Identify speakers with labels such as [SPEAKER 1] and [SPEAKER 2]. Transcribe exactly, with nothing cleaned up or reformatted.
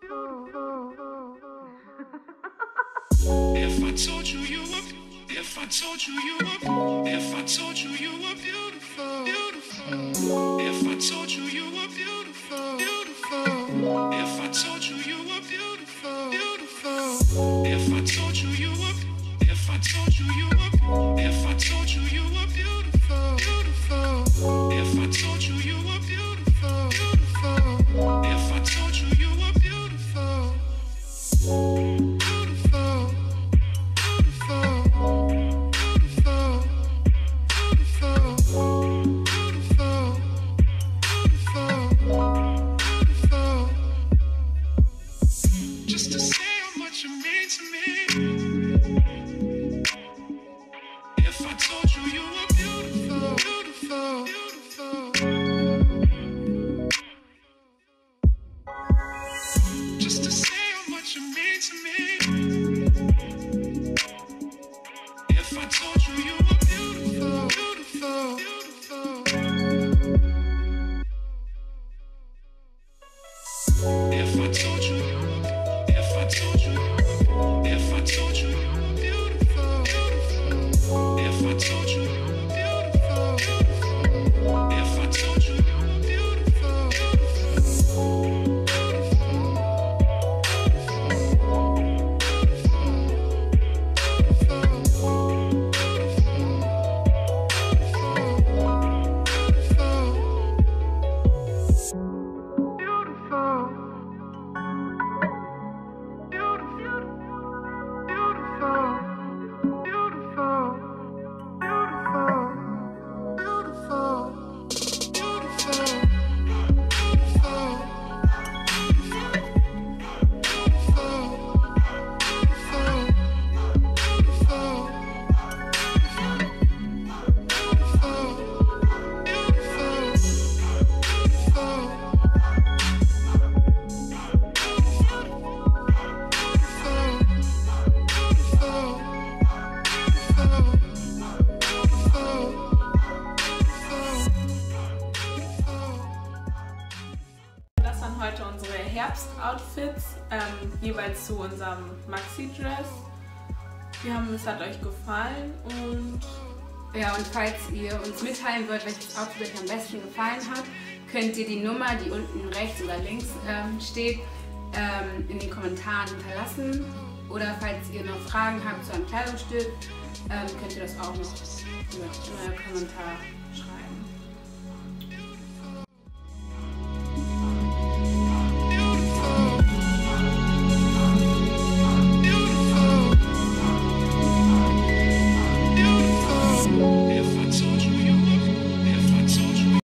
[SPEAKER 1] If I told you you were, if I told you you were, if I told you you were beautiful, beautiful. If I told you you were beautiful, beautiful. If I told you you were beautiful, beautiful. If I told you you were, if I told you you were, if I told you you were beautiful, beautiful. If I told you you were beautiful, beautiful. If I told you you were beautiful.
[SPEAKER 2] Heute unsere Herbstoutfits, ähm, jeweils zu unserem Maxi-Dress. Wir haben, es hat euch gefallen und
[SPEAKER 3] ja, und falls ihr uns mitteilen wollt, welches Outfit euch am besten gefallen hat, könnt ihr die Nummer, die unten rechts oder links ähm, steht, ähm, in den Kommentaren hinterlassen. Oder falls ihr noch Fragen habt zu einem Kleidungsstück, ähm, könnt ihr das auch noch in euren Kommentar